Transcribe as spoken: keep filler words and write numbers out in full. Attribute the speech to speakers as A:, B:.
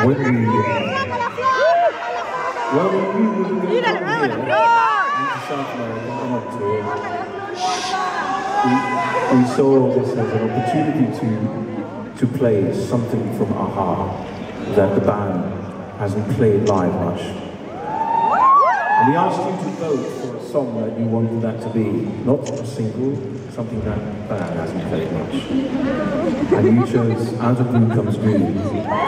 A: when we, well, when we were going to come here into South America on our tour, we, we saw this as an opportunity to, to play something from a-ha that the band hasn't played live much. And we asked you to vote for a song that you wanted that to be, not a single, something that band hasn't played much. And you chose Out of Blue Comes Green.